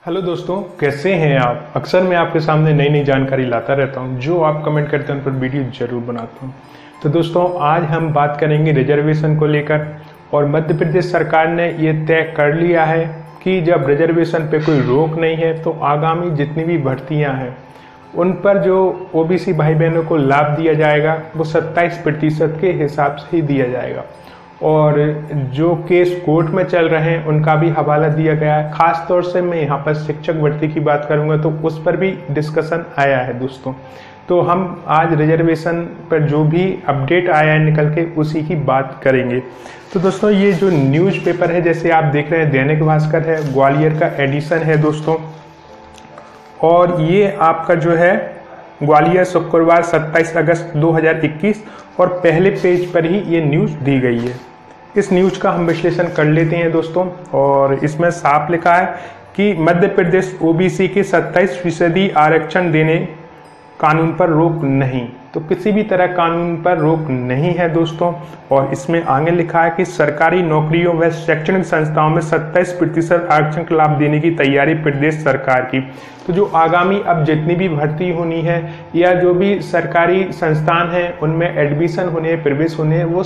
Hello दोस्तों, कैसे हैं आप। अक्सर मैं आपके सामने नई नई जानकारी लाता रहता हूं, जो आप कमेंट करते हैं उन पर वीडियो जरूर बनाता हूं। तो दोस्तों, आज हम बात करेंगे रिजर्वेशन को लेकर। और मध्य प्रदेश सरकार ने ये तय कर लिया है कि जब रिजर्वेशन पे कोई रोक नहीं है तो आगामी जितनी भी भर्तियां हैं उन पर जो ओबीसी भाई बहनों को लाभ दिया जाएगा वो 27% के हिसाब से ही दिया जाएगा। और जो केस कोर्ट में चल रहे हैं उनका भी हवाला दिया गया है। खास तौर से मैं यहाँ पर शिक्षक भर्ती की बात करूँगा तो उस पर भी डिस्कशन आया है दोस्तों। तो हम आज रिजर्वेशन पर जो भी अपडेट आया है निकल के उसी की बात करेंगे। तो दोस्तों, ये जो न्यूज़पेपर है, जैसे आप देख रहे हैं, दैनिक भास्कर है, ग्वालियर का एडिशन है दोस्तों। और ये आपका जो है ग्वालियर, शुक्रवार 27 अगस्त 2021, और पहले पेज पर ही ये न्यूज़ दी गई है। इस न्यूज़ का हम विश्लेषण कर लेते हैं दोस्तों। और इसमें साफ लिखा है कि मध्य प्रदेश ओबीसी के 27% आरक्षण देने कानून पर रोक नहीं। तो किसी भी तरह कानून पर रोक नहीं है दोस्तों। और इसमें आगे लिखा है कि सरकारी नौकरियों व शैक्षणिक संस्थाओं में 27% आरक्षण का लाभ देने की तैयारी प्रदेश सरकार की। तो जो आगामी अब जितनी भी भर्ती होनी है या जो भी सरकारी संस्थान है उनमें एडमिशन होने, प्रवेश होने, वो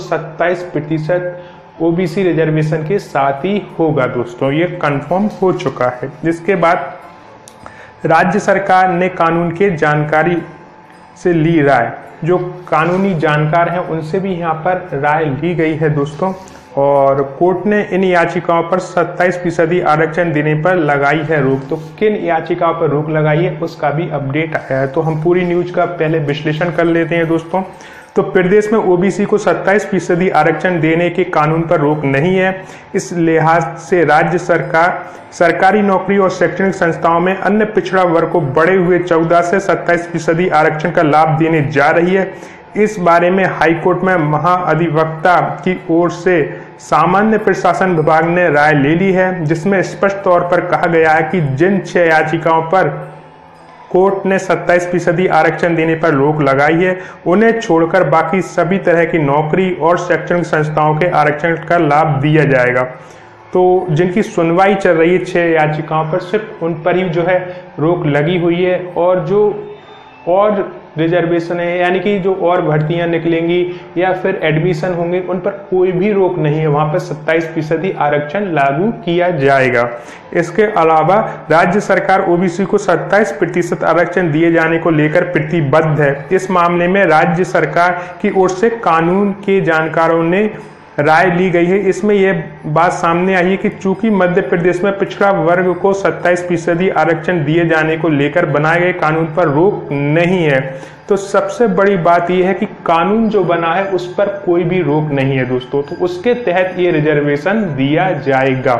27% ओबीसी रिजर्वेशन के साथ ही होगा दोस्तों। ये कंफर्म हो चुका है। जिसके बाद राज्य सरकार ने कानून के जानकारी से ली राय। जो कानूनी जानकार हैं उनसे भी यहाँ पर राय ली गई है दोस्तों। और कोर्ट ने इन याचिकाओं पर 27% आरक्षण देने पर लगाई है रोक। तो किन याचिकाओं पर रोक लगाई है उसका भी अपडेट आया है। तो हम पूरी न्यूज का पहले विश्लेषण कर लेते हैं दोस्तों। तो प्रदेश में ओबीसी को 27% आरक्षण देने के कानून पर रोक नहीं है। इस लिहाज से राज्य सरकार सरकारी नौकरी और शैक्षणिक संस्थाओं में अन्य पिछड़ा वर्ग को बढ़े हुए 14 से 27% आरक्षण का लाभ देने जा रही है। इस बारे में हाईकोर्ट में महाअधिवक्ता की ओर से सामान्य प्रशासन विभाग ने राय ले ली है, जिसमें स्पष्ट तौर पर कहा गया है कि जिन 6 याचिकाओं पर कोर्ट ने 27% आरक्षण देने पर रोक लगाई है, उन्हें छोड़कर बाकी सभी तरह की नौकरी और शैक्षणिक संस्थाओं के आरक्षण का लाभ दिया जाएगा। तो जिनकी सुनवाई चल रही है 6 याचिकाओं पर, सिर्फ उन पर ही जो है रोक लगी हुई है। और जो और रिजर्वेशन है, यानी कि जो और भर्तियां निकलेंगी या फिर एडमिशन होंगे, उन पर कोई भी रोक नहीं है। वहां पर 27% आरक्षण लागू किया जाएगा। इसके अलावा राज्य सरकार ओबीसी को 27% आरक्षण दिए जाने को लेकर प्रतिबद्ध है। इस मामले में राज्य सरकार की ओर से कानून के जानकारों ने राय ली गई है। इसमें यह बात सामने आई है कि चूंकि मध्य प्रदेश में पिछड़ा वर्ग को 27% आरक्षण दिए जाने को लेकर बनाए गए कानून पर रोक नहीं है, तो सबसे बड़ी बात यह है कि कानून जो बना है उस पर कोई भी रोक नहीं है दोस्तों। तो उसके तहत ये रिजर्वेशन दिया जाएगा।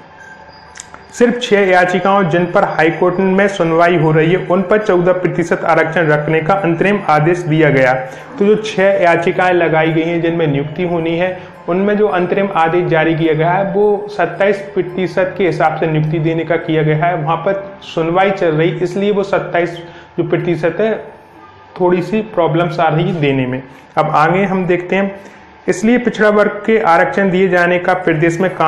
सिर्फ 6 याचिकाओं जिन पर हाईकोर्ट में सुनवाई हो रही है उन पर 14% आरक्षण रखने का अंतरिम आदेश दिया गया। तो जो 6 याचिकाएं लगाई गई हैं जिनमें नियुक्ति होनी है, उनमें जो अंतरिम आदेश जारी किया गया है वो 27% के हिसाब से नियुक्ति देने का किया गया है। वहां पर सुनवाई चल रही, इसलिए वो 27% है, थोड़ी सी प्रॉब्लम्स आ रही है देने में। अब आगे हम देखते हैं। इसलिए पिछड़ा वर्ग के आरक्षण दिए जाने का प्रदेश में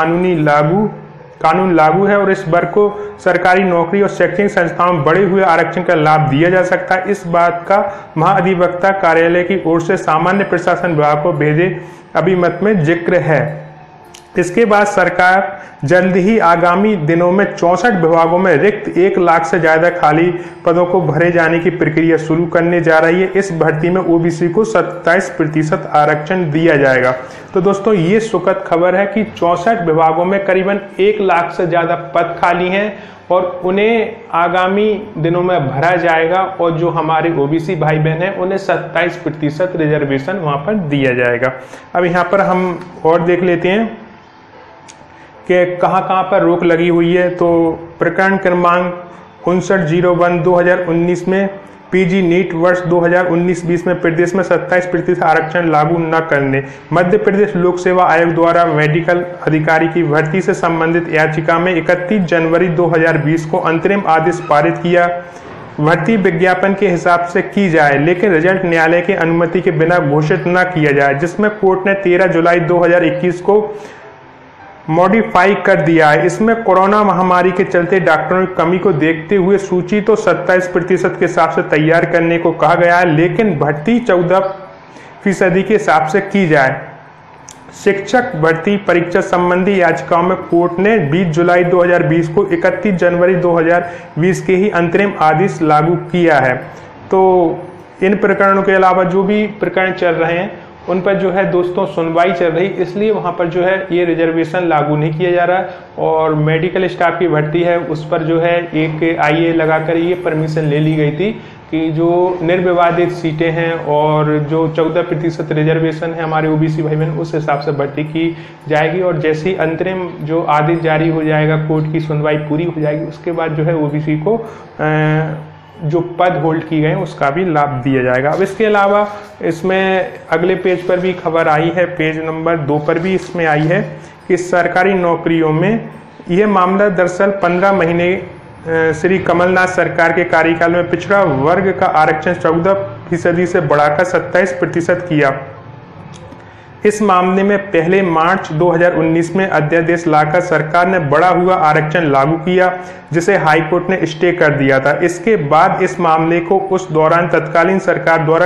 कानून लागू है और इस वर्ग को सरकारी नौकरी और शैक्षणिक संस्थाओं में बढ़े हुए आरक्षण का लाभ दिया जा सकता है। इस बात का महाअधिवक्ता कार्यालय की ओर से सामान्य प्रशासन विभाग को भेजे अभिमत में जिक्र है। इसके बाद सरकार जल्द ही आगामी दिनों में 64 विभागों में रिक्त 1 लाख से ज्यादा खाली पदों को भरे जाने की प्रक्रिया शुरू करने जा रही है। इस भर्ती में ओबीसी को 27% आरक्षण दिया जाएगा। तो दोस्तों, ये सुखद खबर है कि 64 विभागों में करीबन 1 लाख से ज्यादा पद खाली हैं और उन्हें आगामी दिनों में भरा जाएगा। और जो हमारे ओबीसी भाई बहन हैं उन्हें 27% रिजर्वेशन वहां पर दिया जाएगा। अब यहाँ पर हम और देख लेते हैं कि कहाँ पर रोक लगी हुई है। तो प्रकरण क्रमांक 5901/2019 में पीजी नीट वर्ष 2019-20 में प्रदेश में 27% आरक्षण लागू न करने, मध्य प्रदेश लोक सेवा आयोग द्वारा मेडिकल अधिकारी की भर्ती से संबंधित याचिका में 31 जनवरी 2020 को अंतरिम आदेश पारित किया। भर्ती विज्ञापन के हिसाब से की जाए, लेकिन रिजल्ट न्यायालय की अनुमति के बिना घोषित न किया जाए, जिसमें कोर्ट ने 13 जुलाई 2021 को मॉडिफाई कर दिया है। इसमें कोरोना महामारी के चलते डॉक्टरों की कमी को देखते हुए सूची तो 27% के हिसाब से तैयार करने को कहा गया है, लेकिन भर्ती 14% के हिसाब से की जाए। शिक्षक भर्ती परीक्षा संबंधी याचिकाओं में कोर्ट ने 20 जुलाई 2020 को 31 जनवरी 2020 के ही अंतरिम आदेश लागू किया है। तो इन प्रकरणों के अलावा जो भी प्रकरण चल रहे हैं उन पर जो है दोस्तों सुनवाई चल रही, इसलिए वहाँ पर जो है ये रिजर्वेशन लागू नहीं किया जा रहा है। और मेडिकल स्टाफ की भर्ती है उस पर जो है एक IA लगाकर ये परमिशन ले ली गई थी कि जो निर्विवादित सीटें हैं और जो 14% रिजर्वेशन है हमारे OBC भाई बहन, उस हिसाब से भर्ती की जाएगी। और जैसे ही अंतरिम जो आदेश जारी हो जाएगा, कोर्ट की सुनवाई पूरी हो जाएगी, उसके बाद जो है OBC को जो पद होल्ड की गए उसका भी लाभ दिया जाएगा। अब इसके अलावा इसमें अगले पेज पर भी खबर आई है, पेज नंबर 2 पर भी इसमें आई है कि सरकारी नौकरियों में यह मामला दरअसल 15 महीने श्री कमलनाथ सरकार के कार्यकाल में पिछड़ा वर्ग का आरक्षण 14% से बढ़ाकर 27% किया। इस मामले में पहले मार्च 2019 में अध्यादेश लाकर सरकार ने बढ़ा हुआ आरक्षण लागू किया, जिसे हाईकोर्ट ने स्टे कर दिया था। इसके बाद इस मामले को उस दौरान तत्कालीन सरकार द्वारा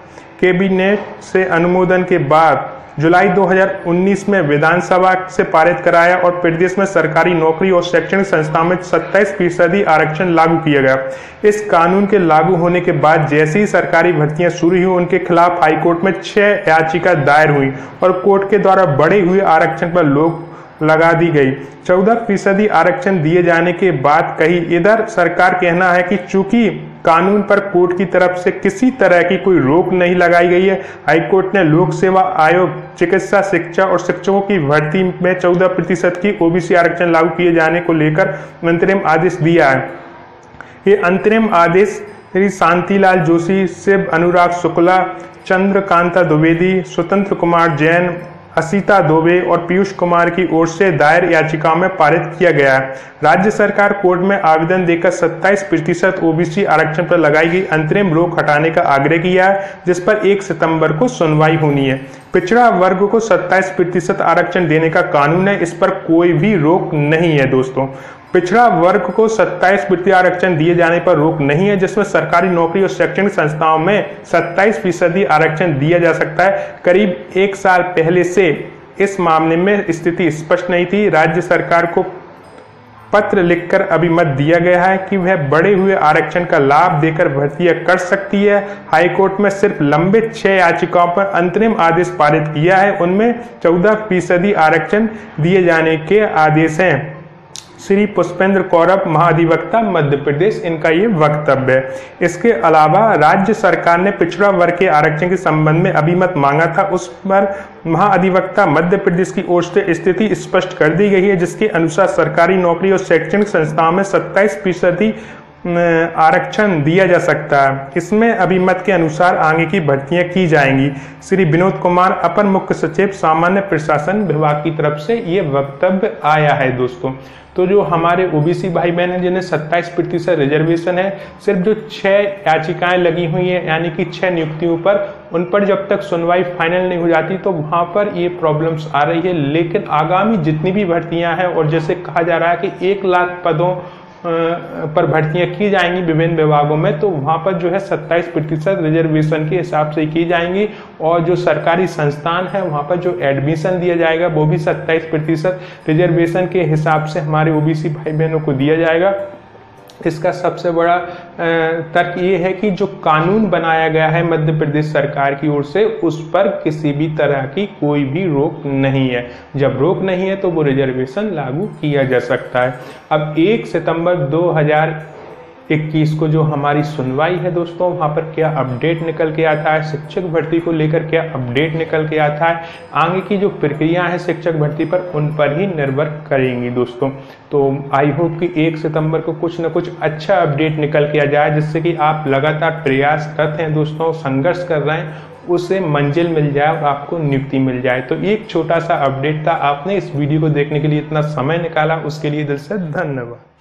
कैबिनेट से अनुमोदन के बाद जुलाई 2019 में विधानसभा से पारित कराया और प्रदेश में सरकारी नौकरी और शैक्षणिक संस्थाओं में 27% आरक्षण लागू किया गया। इस कानून के लागू होने के बाद जैसे ही सरकारी भर्तियां शुरू हुई, उनके खिलाफ हाईकोर्ट में 6 याचिका दायर हुई और कोर्ट के द्वारा बढ़े हुए आरक्षण पर रोक लगा दी गई। 14% आरक्षण दिए जाने के बाद कहीं इधर सरकार कहना है कि चूंकि कानून पर कोर्ट की तरफ से किसी तरह की कोई रोक नहीं लगाई गई है, हाईकोर्ट ने लोक सेवा आयोग, चिकित्सा, शिक्षा और शिक्षकों की भर्ती में 14% की OBC आरक्षण लागू किए जाने को लेकर अंतरिम आदेश दिया है। ये अंतरिम आदेश श्री शांतिलाल जोशी, शिव अनुराग शुक्ला, चंद्रकांता द्विवेदी, स्वतंत्र कुमार जैन, असीता दोबे और पीयूष कुमार की ओर से दायर याचिकाओं में पारित किया गया है। राज्य सरकार कोर्ट में आवेदन देकर 27% OBC आरक्षण पर लगाई गई अंतरिम रोक हटाने का आग्रह किया है, जिस पर 1 सितंबर को सुनवाई होनी है। पिछड़ा वर्ग को 27% आरक्षण देने का कानून है, इस पर कोई भी रोक नहीं है दोस्तों। पिछड़ा वर्ग को 27% आरक्षण दिए जाने पर रोक नहीं है, जिसमें सरकारी नौकरी और शैक्षणिक संस्थाओं में 27% आरक्षण दिया जा सकता है। करीब 1 साल पहले से इस मामले में स्थिति स्पष्ट नहीं थी। राज्य सरकार को पत्र लिखकर अभिमत दिया गया है कि वह बढ़े हुए आरक्षण का लाभ देकर भर्तियां कर सकती है। हाईकोर्ट में सिर्फ लंबित 6 याचिकाओं पर अंतरिम आदेश पारित किया है, उनमें 14% आरक्षण दिए जाने के आदेश हैं। श्री पुष्पेंद्र कौरव, महाधिवक्ता मध्य प्रदेश, इनका ये वक्तव्य है। इसके अलावा राज्य सरकार ने पिछड़ा वर्ग के आरक्षण के संबंध में अभिमत मांगा था, उस पर महाधिवक्ता मध्य प्रदेश की ओर से स्थिति स्पष्ट कर दी गई है, जिसके अनुसार सरकारी नौकरी और शैक्षणिक संस्थाओं में 27% आरक्षण दिया जा सकता है। इसमें अभिमत के अनुसार आगे की भर्तियां की जाएंगी। श्री विनोद कुमार, अपर मुख्य सचिव सामान्य प्रशासन विभाग की तरफ से ये वक्तव्य आया है दोस्तों। तो जो हमारे OBC भाई बहन हैं जिन्हें 27% रिजर्वेशन है, सिर्फ जो 6 याचिकाएं लगी हुई हैं यानी कि 6 नियुक्तियों पर, उन पर जब तक सुनवाई फाइनल नहीं हो जाती तो वहां पर ये प्रॉब्लम्स आ रही है। लेकिन आगामी जितनी भी भर्तियां हैं, और जैसे कहा जा रहा है कि 1 लाख पदों पर भर्तियां की जाएंगी विभिन्न विभागों में, तो वहां पर जो है 27% रिजर्वेशन के हिसाब से की जाएंगी। और जो सरकारी संस्थान है वहां पर जो एडमिशन दिया जाएगा वो भी 27% रिजर्वेशन के हिसाब से हमारे OBC भाई बहनों को दिया जाएगा। इसका सबसे बड़ा तर्क ये है कि जो कानून बनाया गया है मध्य प्रदेश सरकार की ओर से, उस पर किसी भी तरह की कोई भी रोक नहीं है। जब रोक नहीं है तो वो रिजर्वेशन लागू किया जा सकता है। अब 1 सितंबर 2021 को जो हमारी सुनवाई है दोस्तों, वहाँ पर क्या अपडेट निकल के आता है, शिक्षक भर्ती को लेकर क्या अपडेट निकल के आता है, आगे की जो प्रक्रिया है शिक्षक भर्ती पर, उन पर ही निर्भर करेंगी दोस्तों। तो आई होप कि 1 सितंबर को कुछ न कुछ अच्छा अपडेट निकल के आ जाए, जिससे कि आप लगातार प्रयासरत हैं दोस्तों, संघर्ष कर रहे हैं, उसे मंजिल मिल जाए और आपको नियुक्ति मिल जाए। तो एक छोटा सा अपडेट था। आपने इस वीडियो को देखने के लिए इतना समय निकाला, उसके लिए दिल से धन्यवाद।